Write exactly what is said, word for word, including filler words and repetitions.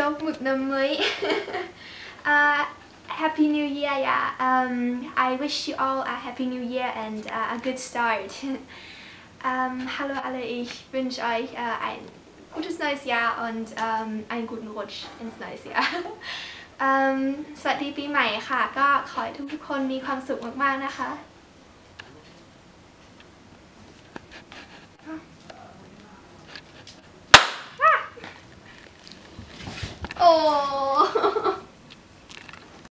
Dog mực nấm mới. uh, Happy New Year, yeah. Um, I wish you all a Happy New Year and uh, a good start. um, hallo alle, ich wünsche euch uh, ein gutes neues Jahr und um, einen guten Rutsch ins neues Jahr. um, สวัสดีปีใหม่ค่ะก็ขอให้ทุกๆคนมีความสุขมากๆนะคะ